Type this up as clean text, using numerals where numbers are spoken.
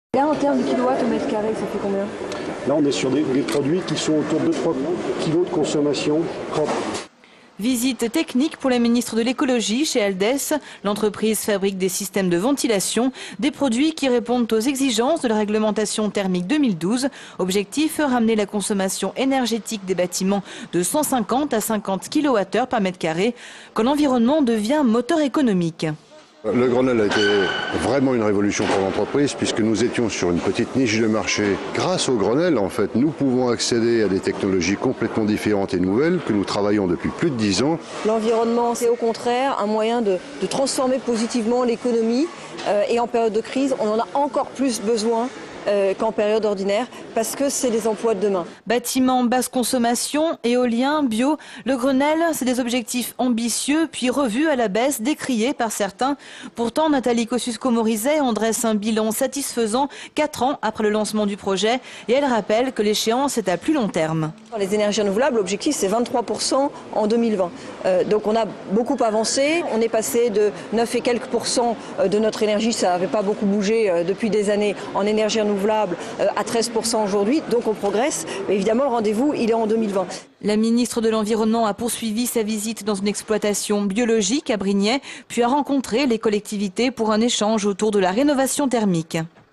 Là, en termes de kilowatts au mètre carré, ça fait combien? Là, on est sur des produits qui sont autour de 3 kg de consommation propre. Visite technique pour la ministre de l'écologie chez Aldès. L'entreprise fabrique des systèmes de ventilation, des produits qui répondent aux exigences de la réglementation thermique 2012. Objectif, ramener la consommation énergétique des bâtiments de 150 à 50 kWh par mètre carré, quand l'environnement devient moteur économique. Le Grenelle a été vraiment une révolution pour l'entreprise puisque nous étions sur une petite niche de marché. Grâce au Grenelle, en fait, nous pouvons accéder à des technologies complètement différentes et nouvelles que nous travaillons depuis plus de 10 ans. L'environnement, c'est au contraire un moyen de transformer positivement l'économie et en période de crise, on en a encore plus besoin qu'en période ordinaire, parce que c'est les emplois de demain. Bâtiments basse consommation, éolien, bio, le Grenelle, c'est des objectifs ambitieux, puis revus à la baisse, décriés par certains. Pourtant, Nathalie Kosciusko-Morizet en dresse un bilan satisfaisant 4 ans après le lancement du projet, et elle rappelle que l'échéance est à plus long terme. Les énergies renouvelables, l'objectif c'est 23% en 2020. Donc on a beaucoup avancé, on est passé de 9 et quelques pourcents de notre énergie, ça n'avait pas beaucoup bougé depuis des années, en énergie renouvelable à 13% aujourd'hui, donc on progresse. Mais évidemment, le rendez-vous, il est en 2020. La ministre de l'Environnement a poursuivi sa visite dans une exploitation biologique à Brignais, puis a rencontré les collectivités pour un échange autour de la rénovation thermique.